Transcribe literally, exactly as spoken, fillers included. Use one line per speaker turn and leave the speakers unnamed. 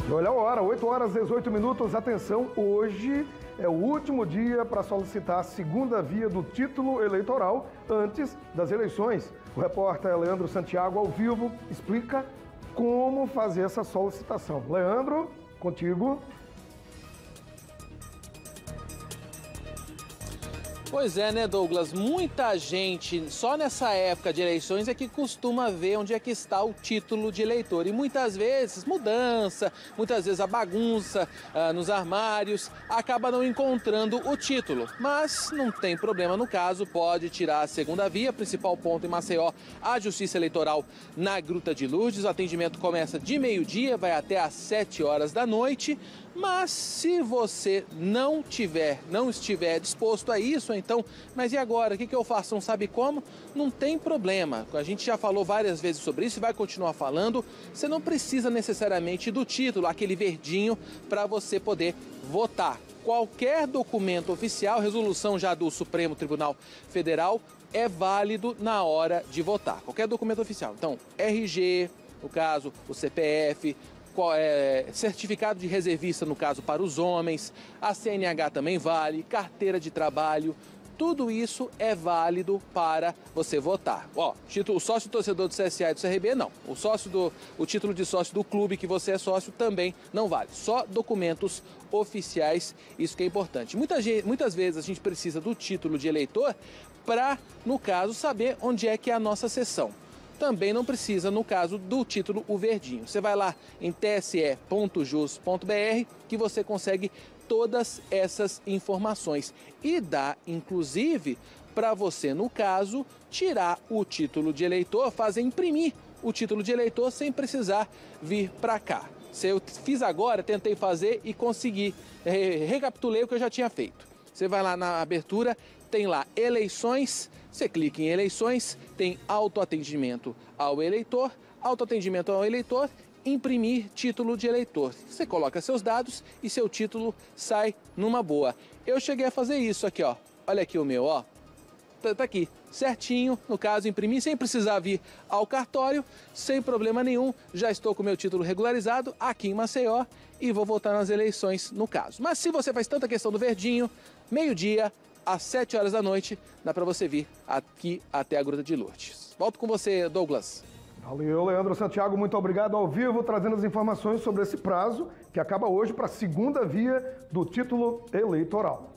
Olha a hora, oito horas e dezoito minutos. Atenção, hoje é o último dia para solicitar a segunda via do título eleitoral antes das eleições. O repórter Leandro Santiago, ao vivo, explica como fazer essa solicitação. Leandro, contigo.
Pois é, né, Douglas? Muita gente, só nessa época de eleições, é que costuma ver onde é que está o título de eleitor. E muitas vezes, mudança, muitas vezes a bagunça ah, nos armários, acaba não encontrando o título. Mas não tem problema no caso, pode tirar a segunda via, principal ponto em Maceió, a Justiça Eleitoral na Gruta de Lourdes. O atendimento começa de meio-dia, vai até às sete horas da noite. Mas se você não tiver, não estiver disposto a isso, então, mas e agora? O que, que eu faço? Não sabe como? Não tem problema. A gente já falou várias vezes sobre isso e vai continuar falando. Você não precisa necessariamente do título, aquele verdinho, para você poder votar. Qualquer documento oficial, resolução já do Supremo Tribunal Federal, é válido na hora de votar. Qualquer documento oficial. Então, R G, no caso, o C P F, É, certificado de reservista, no caso, para os homens, a C N H também vale, carteira de trabalho, tudo isso é válido para você votar. Ó, título, o sócio torcedor do C S A e do C R B, não. O, sócio do, o título de sócio do clube que você é sócio também não vale. Só documentos oficiais, isso que é importante. Muita gente, muitas vezes a gente precisa do título de eleitor para, no caso, saber onde é que é a nossa sessão. Também não precisa, no caso do título, o verdinho. Você vai lá em t s e ponto jus ponto b r que você consegue todas essas informações. E dá, inclusive, para você, no caso, tirar o título de eleitor, fazer imprimir o título de eleitor sem precisar vir para cá. Se eu fiz agora, tentei fazer e consegui, recapitulei o que eu já tinha feito. Você vai lá na abertura, tem lá eleições, você clica em eleições, tem autoatendimento ao eleitor, autoatendimento ao eleitor, imprimir título de eleitor. Você coloca seus dados e seu título sai numa boa. Eu cheguei a fazer isso aqui, ó. Olha aqui o meu, ó. Tá aqui, certinho, no caso, imprimir sem precisar vir ao cartório, sem problema nenhum. Já estou com o meu título regularizado aqui em Maceió e vou votar nas eleições no caso. Mas se você faz tanta questão do verdinho, meio-dia, às sete horas da noite, dá para você vir aqui até a Gruta de Lourdes. Volto com você, Douglas.
Valeu, Leandro Santiago, muito obrigado ao vivo, trazendo as informações sobre esse prazo que acaba hoje para a segunda via do título eleitoral.